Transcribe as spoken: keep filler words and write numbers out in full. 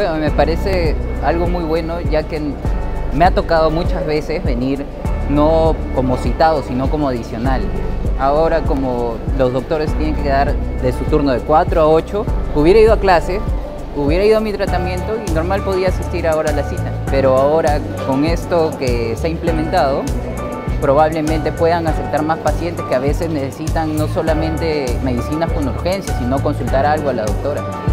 Bueno, me parece algo muy bueno, ya que me ha tocado muchas veces venir no como citado, sino como adicional. Ahora, como los doctores tienen que quedar de su turno de cuatro a ocho, hubiera ido a clase, hubiera ido a mi tratamiento y normal podía asistir ahora a la cita. Pero ahora, con esto que se ha implementado, probablemente puedan aceptar más pacientes que a veces necesitan no solamente medicinas con urgencia, sino consultar algo a la doctora.